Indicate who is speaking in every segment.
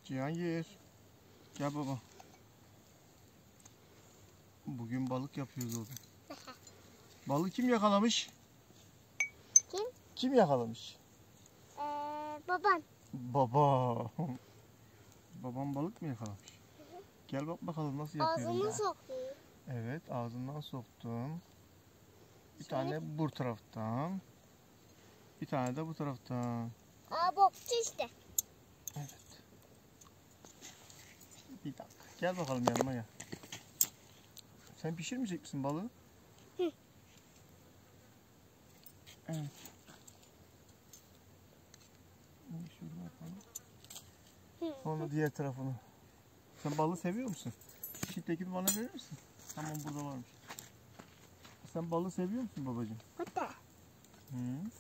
Speaker 1: Cihangir. Gel baba. Bugün balık yapıyoruz oğlum. Balığı kim yakalamış?
Speaker 2: Kim?
Speaker 1: Kim yakalamış?
Speaker 2: Babam.
Speaker 1: Baba. Babam balık mı yakalamış? Gel bak bakalım nasıl yapıyorum.
Speaker 2: Ağzını
Speaker 1: ya.
Speaker 2: soktu.
Speaker 1: Evet, ağzından soktum. Bir
Speaker 2: Şöyle.
Speaker 1: tane bu taraftan. Bir tane de bu taraftan.
Speaker 2: Bokçu işte.
Speaker 1: Evet. Bir dakika. Gel bakalım yanıma gel. Sen pişirmeyecek misin balığı?
Speaker 2: Hı.
Speaker 1: Evet. Şöyle yapalım. Sonra diğer tarafını. Sen balığı seviyor musun? Şittekini bana verir misin? Tamam, burada varmış. Sen balığı seviyor musun babacığım?
Speaker 2: Hatta.
Speaker 1: Hı.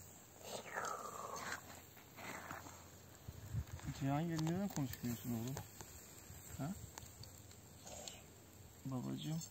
Speaker 1: Cihangir, neden konuşmuyorsun oğlum? Ha? Babacığım.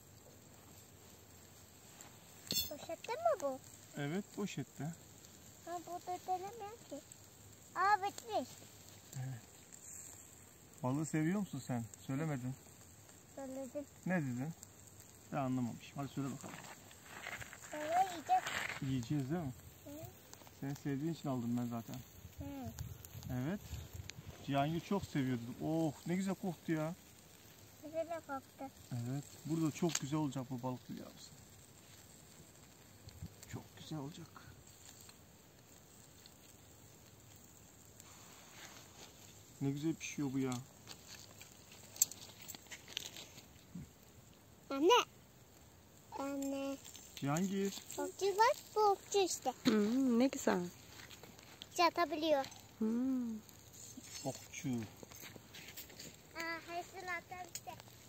Speaker 2: Poşette mi bu?
Speaker 1: Evet, poşette.
Speaker 2: Burada denemiyor ki. Bitmiş.
Speaker 1: Evet. Balığı seviyor musun sen? Söylemedin.
Speaker 2: Söyledim.
Speaker 1: Ne dedin? Ben anlamamışım. Hadi söyle bakalım.
Speaker 2: Sonra yiyeceğiz.
Speaker 1: Yiyeceğiz değil mi?
Speaker 2: Hı.
Speaker 1: Sen sevdiğin için aldım ben zaten.
Speaker 2: Hı.
Speaker 1: Evet. Cihangir çok seviyordu. Oh, ne güzel koktu ya.
Speaker 2: Güzel koktu.
Speaker 1: Evet. Burada çok güzel olacak bu balık, biliyor musun? Çok güzel olacak. Ne güzel pişiyor bu ya.
Speaker 2: Anne. Anne.
Speaker 1: Cihangir.
Speaker 2: Bokçu var. Bokçu işte.
Speaker 3: Ne güzel.
Speaker 2: Yatabiliyor.
Speaker 1: Okçu.
Speaker 2: Hepsini atar işte.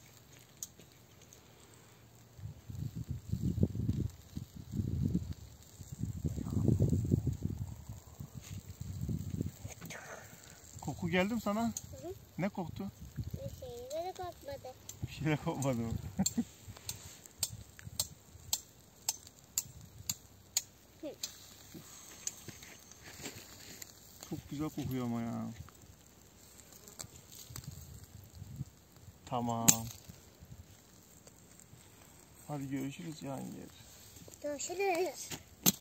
Speaker 1: Koku geldi mi sana?
Speaker 2: Hı.
Speaker 1: Ne koktu?
Speaker 2: Bir şeyleri kokmadı.
Speaker 1: Bir şeyler kokmadı mı? Çok güzel kokuyor ama ya. Tamam. Hadi görüşürüz Cihangir.
Speaker 2: Görüşürüz.